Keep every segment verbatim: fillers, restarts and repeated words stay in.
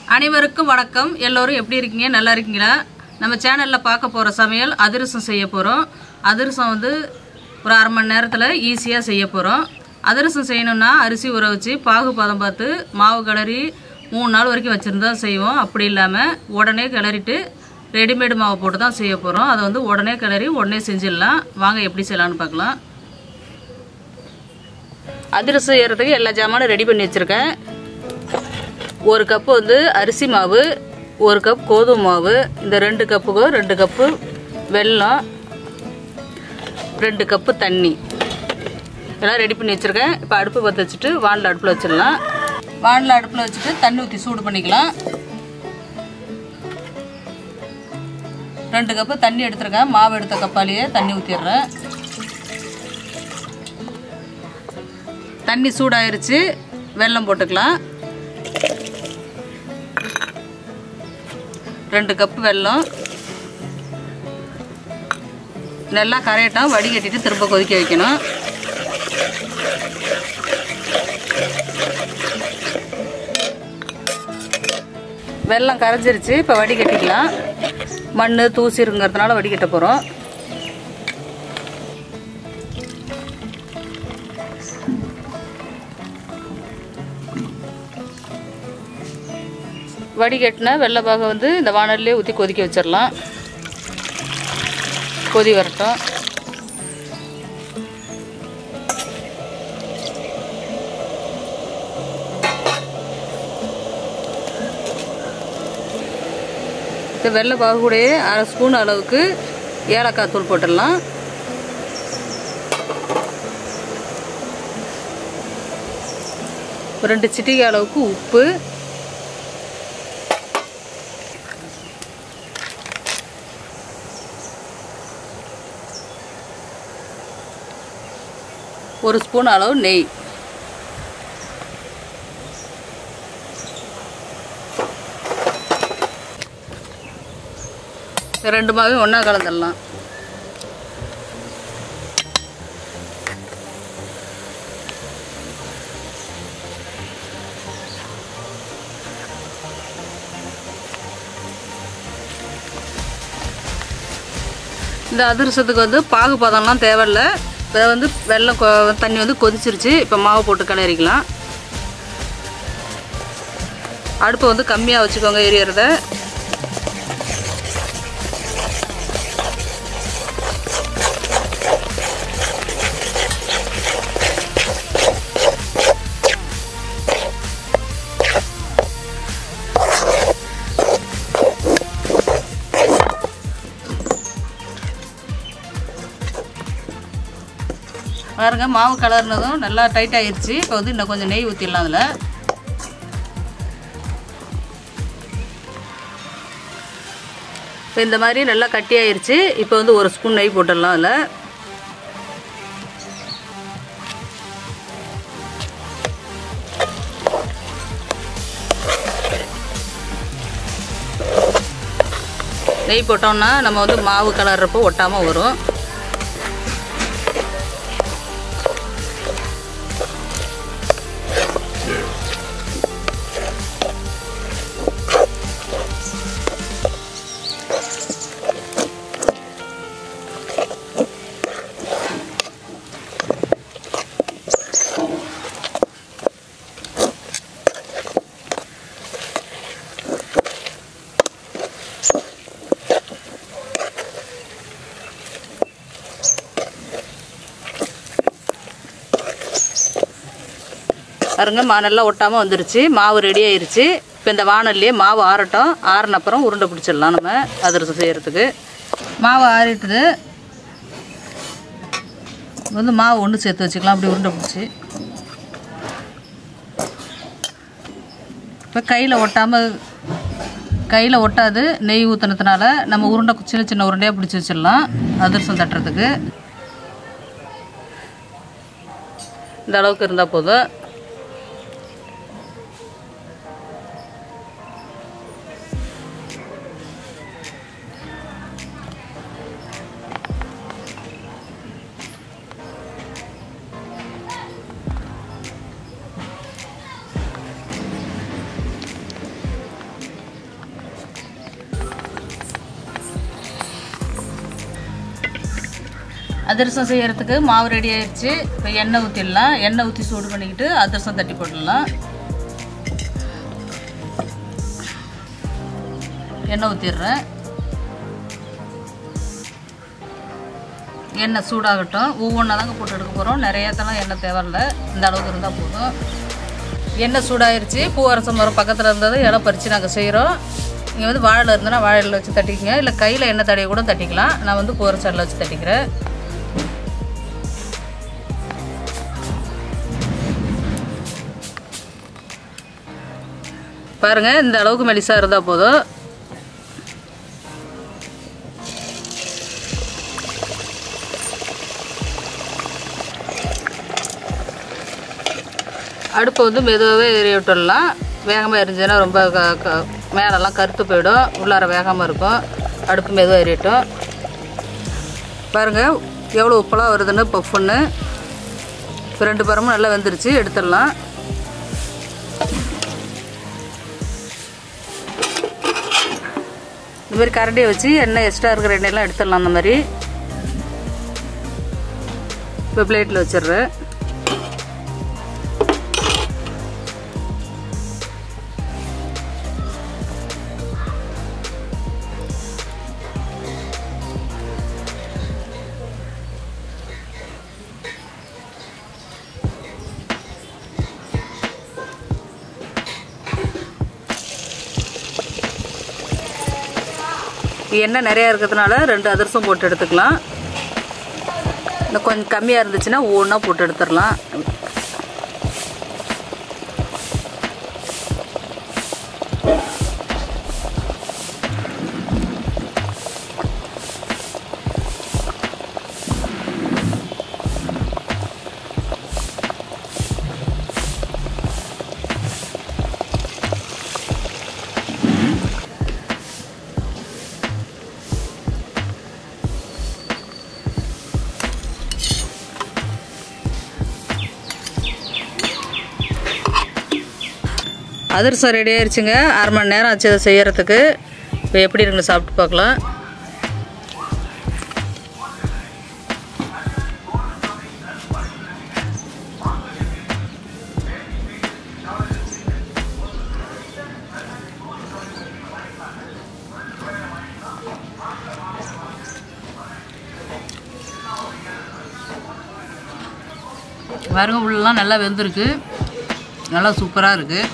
அனைவருக்கும் வணக்கம். எல்லோரும் எப்படி இருக்கீங்க? நல்லா இருக்கீங்களா? நம்ம சேனலில் பார்க்க போகிற சமையல் அதிரசம் செய்ய போகிறோம். அதிரசம் வந்து ஒரு அரை மணி நேரத்தில் ஈஸியாக செய்ய போகிறோம். அதிரசம் செய்யணுன்னா அரிசி ஊற வச்சு பாகு பதம் பார்த்து மாவு கிளறி மூணு நாள் வரைக்கும் வச்சுருந்தா செய்வோம். அப்படி இல்லாமல் உடனே கிளறிட்டு ரெடிமேடு மாவு போட்டு தான் செய்ய போகிறோம். அதை வந்து உடனே கிளறி உடனே செஞ்சிடலாம். வாங்க எப்படி செய்யலான்னு பார்க்கலாம். அதிரசம் செய்கிறதுக்கு எல்லா ஜாமானும் ரெடி பண்ணி வச்சுருக்கேன். ஒரு கப்பு வந்து அரிசி மாவு, ஒரு கப் கோதுமை மாவு, இந்த ரெண்டு கப்புக்கு ரெண்டு கப்பு வெல்லம், ரெண்டு கப்பு தண்ணி எல்லாம் ரெடி பண்ணி வச்சுருக்கேன். இப்போ அடுப்பு பற்ற வச்சுட்டு வானில் அடுப்பில் வச்சிடலாம். வானில் அடுப்பில் வச்சுட்டு தண்ணி ஊற்றி சூடு பண்ணிக்கலாம். ரெண்டு கப்பு தண்ணி எடுத்துருக்கேன். மாவு எடுத்த கப்பாலேயே தண்ணி ஊற்றிடுறேன். தண்ணி சூடாயிருச்சு. வெல்லம் போட்டுக்கலாம். ரெண்டு கப்பு வெல்லம் நல்லா கரையட்டும். வடிகட்டிட்டு திரும்ப கொதிக்க வைக்கணும். வெல்லம் கரைஞ்சிருச்சு. இப்போ வடிகட்டிக்கலாம். மண் தூசி இருங்கிறதுனால வடிகட்ட போகிறோம். வடிகட்டின வெள்ளை பாகம் வந்து இந்த வானல்லே ஊற்றி கொதிக்க வச்சிடலாம். கொதி வரட்டும். இந்த வெள்ளை பாகு கூடயே அரை ஸ்பூன் அளவுக்கு ஏலக்காய் தூள் போட்டுடலாம். ரெண்டு சிட்டிகை அளவுக்கு உப்பு, ஒரு ஸ்பூன் அளவு நெய், ரெண்டு மாவையும் ஒன்றா கலந்துடலாம். இந்த அதிரசத்துக்கு வந்து பாகு பதம்லாம் தேவையில்லை. இப்போ வந்து வெல்லம் தண்ணி வந்து கொதிச்சிருச்சு. இப்போ மாவு போட்டு கிளறிக்கலாம். அடுப்பை வந்து கம்மியாக வச்சுக்கோங்க எரியறத. பாருங்க, மாவு கலர்னதும் நல்லா டைட் ஆயிடுச்சு. இப்போ வந்து இன்னும் கொஞ்சம் நெய் ஊற்றிடலாம். அதில் இப்போ இந்த மாதிரி நல்லா கட்டி ஆயிடுச்சு. இப்போ வந்து ஒரு ஸ்பூன் நெய் போட்டுடலாம். அதில் நெய் போட்டோம்னா நம்ம வந்து மாவு கலர்றப்போ ஒட்டாமல் வரும். பாருங்க, மா நல்லா ஒட்டாமல் வந்துருச்சு. மாவு ரெடி ஆயிடுச்சு. இப்போ இந்த வானல்லையே மாவு ஆறட்டும். ஆறின அப்புறம் உருண்டை பிடிச்சிடலாம் நம்ம அதிரசம் செய்கிறதுக்கு. மாவு ஆறிட்டுது. வந்து மாவு ஒன்று சேர்த்து வச்சுக்கலாம். அப்படி உருண்டை பிடிச்சி இப்போ கையில் ஒட்டாமல் கையில் ஒட்டாது. நெய் ஊற்றினதுனால நம்ம உருண்டை சின்ன சின்ன உருண்டையாக பிடிச்சி வச்சிடலாம் அதிரசம் தட்டுறதுக்கு. இந்த அளவுக்கு இருந்தால் போதும். அதிரசம் செய்கிறதுக்கு மாவு ரெடி ஆயிடுச்சு. இப்போ எண்ணெய் ஊற்றிடலாம். எண்ணெய் ஊற்றி சூடு பண்ணிக்கிட்டு அதிரசம் தட்டி போட்டுடலாம். எண்ணெய் ஊற்றிடுறேன். எண்ணெய் சூடாகட்டும். ஒவ்வொன்றா தாங்க போட்டு எடுக்க போகிறோம். நிறையாத்தெல்லாம் எண்ணெய் தேவையில்லை, இந்த அளவுக்கு இருந்தால் போதும். எண்ணெய் சூடாயிருச்சு. பூவரசம் மரம் பக்கத்தில் இருந்தது இலை பறித்து நாங்கள் செய்கிறோம். இங்கே வந்து வாழை இருந்ததுன்னா வாழையில் வச்சு தட்டிக்கங்க, இல்லை கையில் எண்ணெய் தடையை கூட தட்டிக்கலாம். நான் வந்து பூவரசரில் வச்சு தட்டிக்கிறேன். பாருங்கள், இந்த அளவுக்கு மெலிசாக இருந்தால் போதும். அடுப்பை வந்து மெதுவாகவே எரிய விட்டுடலாம். வேகமாக எரிஞ்சுன்னா ரொம்ப க க மேலெல்லாம் கருத்து போயிடும், உள்ளார வேகாமல் இருக்கும். அடுப்பு மெதுவாக எரியட்டும். பாருங்கள் எவ்வளோ உப்பெல்லாம் வருதுன்னு பஃப்னு. இப்போ ரெண்டு பரமும் நல்லா வெந்துருச்சு, எடுத்துடலாம். இந்த மாதிரி கரண்டியை வச்சு எண்ணெய் எக்ஸ்ட்ரா இருக்கிற எண்ணெயெல்லாம் எடுத்துடலாம். அந்த மாதிரி இப்போ பிளேட்டில் வச்சிடுறேன். எண்ணெய் நிறையா இருக்கிறதுனால ரெண்டு அதிரசம் போட்டு எடுத்துக்கலாம். இன்னும் கொஞ்சம் கம்மியாக இருந்துச்சுன்னா ஒவ்வொன்றா போட்டு எடுத்துடலாம். அதிரசம் ரெடி ஆயிடுச்சுங்க. அரை மணி நேரம் ஆச்சு அதை செய்யறதுக்கு. இப்போ எப்படி இருக்குன்னு சாப்பிட்டு பார்க்கலாம். பாருங்க, உள்ளெல்லாம் நல்லா வெந்திருக்கு, நல்லா சூப்பராக இருக்குது.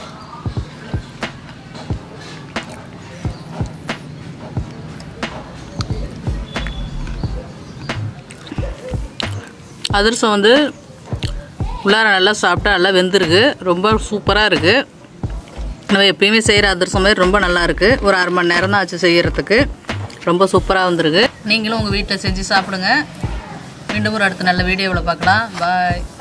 அதிரசம் வந்து உள்ளார நல்லா சாப்பிட்டா நல்லா வெந்திருக்கு, ரொம்ப சூப்பராக இருக்குது. நம்ம எப்பயுமே செய்கிற அதிரசம் மாதிரி ரொம்ப நல்லா இருக்குது. ஒரு அரை மணி நேரம் தான் ஆச்சு செய்கிறதுக்கு. ரொம்ப சூப்பராக வந்துருக்கு. நீங்களும் உங்கள் வீட்டில் செஞ்சு சாப்பிடுங்க. மீண்டும் ஒரு அடுத்த நல்ல வீடியோவில் பார்க்கலாம். பாய்.